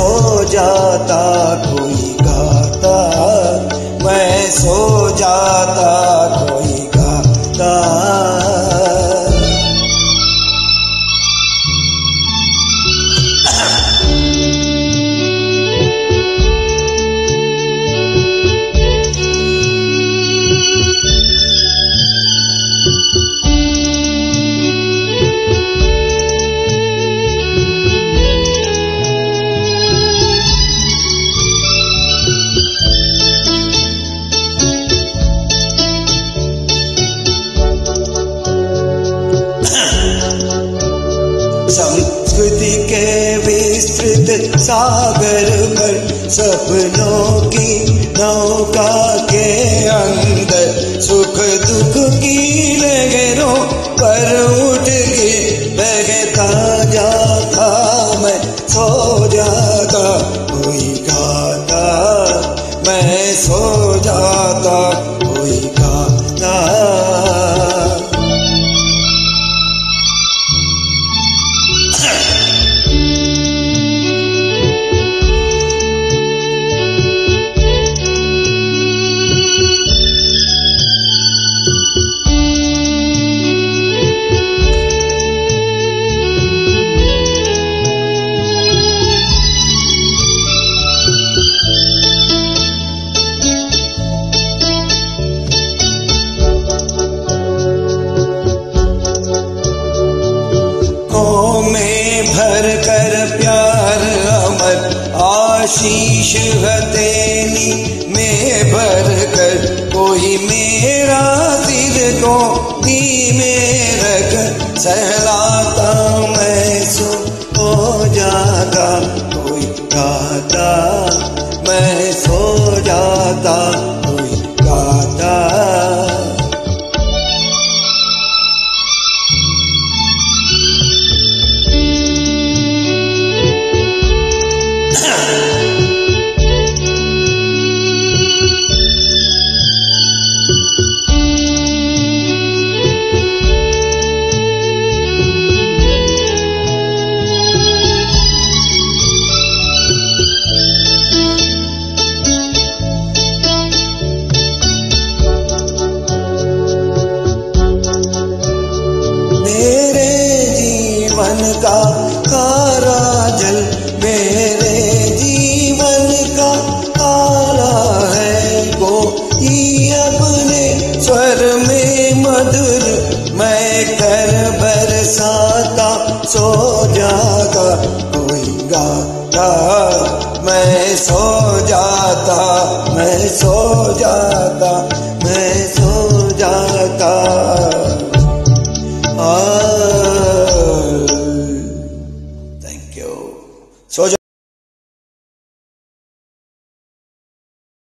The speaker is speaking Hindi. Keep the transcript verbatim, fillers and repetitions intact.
सो जाता कोई गाता, मैं सो जाता कोई गाता। संस्कृति के विस्तृत सागर पर सपनों की नौका के अंदर सुख दुख की लहरों पर उठ के बहता जाता, मैं सो जाता कोई गाता, मैं सो जाता कोई गाता। भर कर प्यार अमर आशीष हथेली में भर कर, कोई मेरा दिल को धीमे रख सहलाता, मैं सो हो जाता कोई गाता, मैं सो जाता कोई गाता। जीवन का खारा जल मेरे जीवन का आला है, कोई अपने स्वर में मधुर मैं कर बरसाता, सो जाता कोई गाता, मैं सो जाता, मैं सो जाता, मैं सो जाता। आ